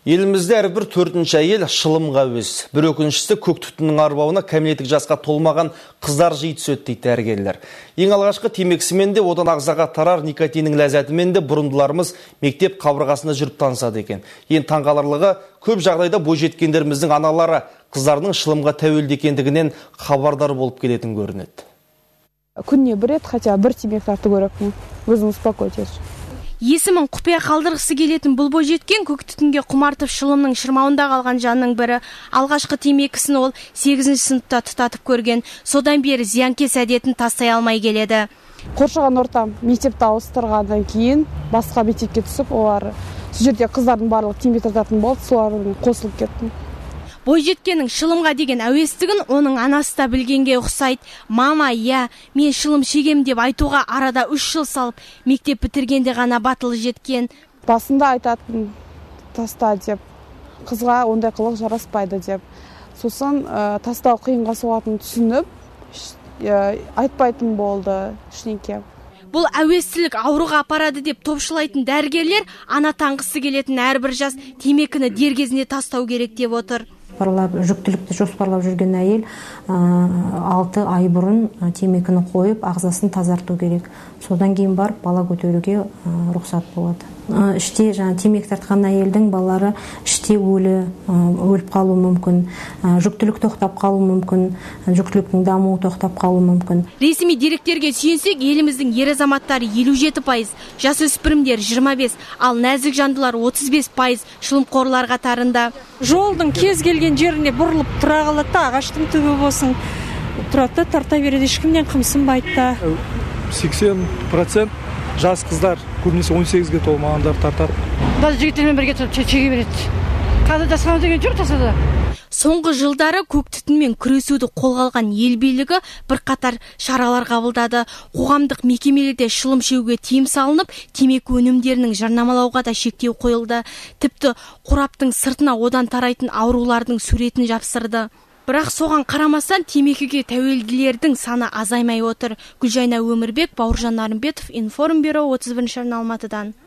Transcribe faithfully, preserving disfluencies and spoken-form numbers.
Елімізде әрбір төртінші әйел шылымға әуес. Бір өкініштісі көк түтіннің арбауына кәмелеттік жасқа толмаған қыздар жиі түседі дейді дәрігерлер. Ең алғашқы темекісімен де, одан ағзаға тарар никотиннің ләззатымен де бұрындыларымыз мектеп қабырғасында жүріп танысады екен. Ең таңғаларлығы, көп жағдайда бойжеткендеріміздің аналары қыздарының шылымға тәуелді екендігінен хабардар болып келетін көрінеді. Күніне бір рет, хотя бір темекі тарту керекпін, өзім успокойтесь. Есімін құпия қалдырғысы келетін бұл бойжеткен көк түтінге құмартып шылымның шырмауында қалған жанның бірі. Алғашқы темекісін ол сегізінші сыныпта тұтатып көрген. Содан бері зиянкес әдетін тастай алмай келеді. Қоршаған ортам мектепті ауыстырғаннан кейін басқа мектепке түсіп, олар сол жерде қыздардың барлығы темекі тартатын болды, солармен қосылып кеттім. Бойжеткеннің шылымға деген әуестігін оның анасы да білгенге ұқсайды. Мама, я, мен шылым шегем деп айтуға арада үш жыл салып, мектеп бітіргенде ғана батылы жеткен. Басында айтатын таста деп, қызға ондай қылық жараспайды деп. Сосын ә, тастау қиынға соғатынын түсініп, ә, айтпайтын болды ішінеке. Бұл әуестілік ауруға апарады деп топшылайтын дәрігерлер ана таңғысы келетін әрбір жас темекіні дер кезінде тастау керек деп отыр. Жүктілікті жоспарлап жүрген әйел алты ай бұрын темекіні қойып, ағзасын тазарту керек. Содан кейін барып бала көтеруге рұқсат болады. Іште жаңа темекі тартқан әйелдің балалары іште өлі өліп қалуы мүмкін, жүктілік тоқтап қалуы мүмкін, жүктіліктің дамуы тоқтап қалуы мүмкін. Ресми деректерге сүйенсек, еліміздің ер азаматтары елу жеті пайыз, жасөспірімдер жиырма бес, ал нәзік жандылар отыз бес пайыз шылымқорлар қатарында. Жолдың кез келген жеріне бұрылып тұра қалады, ағаштың түбі болсын, тұрады, тарта береді, ешкімнен қымсынбайды. сексен процент жас қыздар, көбінесе он сегізге толмағандар тартады. Баз жігіттермен бірге тұрып шеге береді. Қазір тасқаны деген жоқ тасада. Соңғы жылдары көк түтінмен күресуді қолға алған ел билігі бірқатар шаралар қабылдады. Қоғамдық мекемелерде шылым шегуге тыйым салынып, темекі өнімдерінің жарнамалауға да шектеу қойылды. Тіпті қораптың сыртына одан тарайтын аурулардың суретін жапсырды. Бірақ соған қарамастан темекіге тәуелділердің саны азаймай отыр. Гүлжайна Өмірбек, Бауыржан Нарымбетов, Информбюро, отыз бірінші Алматыдан.